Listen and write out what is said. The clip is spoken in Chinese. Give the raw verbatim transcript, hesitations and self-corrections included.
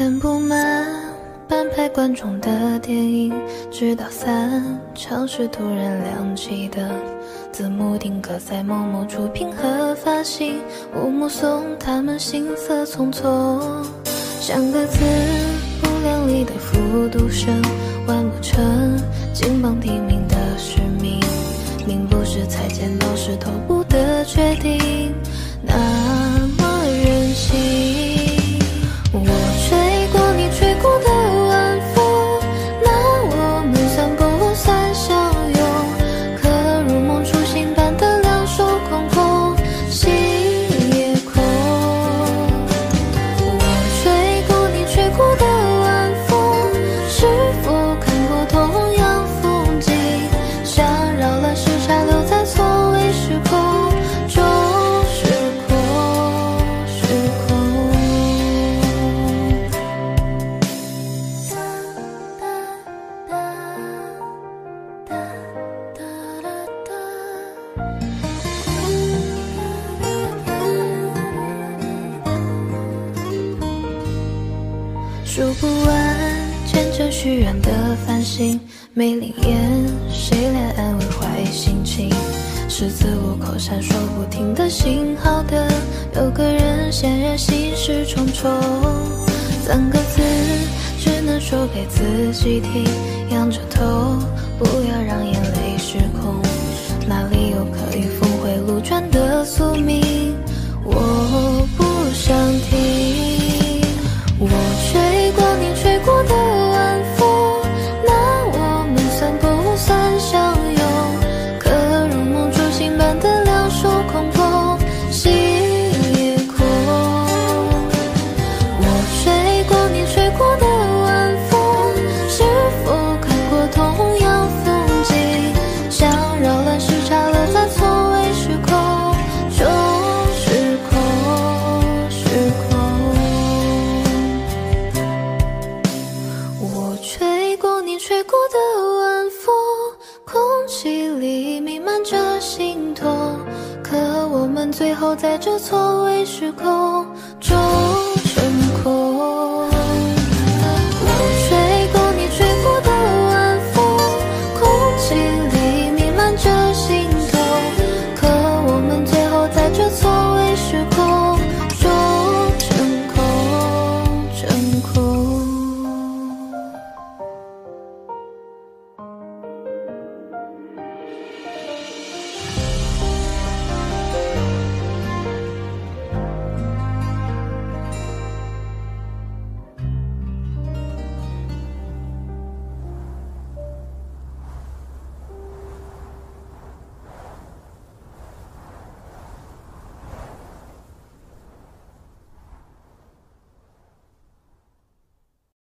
填不满半排观众的电影，直到散场时突然亮起灯，字幕定格在某某出品和发行，我目送他们行色匆匆，像个字不量力的复读生，完不成金榜题名的使命，命不是裁剪老师头部的决定，那么任性。我吹过你吹过的晚风，那我们算不算相拥？可如梦初醒般的两手空空，心也空。我吹过你吹过的晚风，是否看过同样风景？想绕了时差留在错位时空中，时空时空。数不完见证许愿的繁星，没灵验谁来安慰坏心情？十字路口闪烁不停的信号灯，有个人显然心事重重，三个字只能说给自己听，仰着头不要让眼泪失控，哪里有可以峰回路转的宿命？我不想听。我吹过你吹过的晚风，那我们算不算相拥？可如梦初醒般的两手空空，心也空。我吹过你吹过的晚风，是否看过同样风景？想扰乱时差留在错位时空中，时空时空。我吹过你吹过的晚风，空气里弥漫着心痛，可我们最后在这错位时空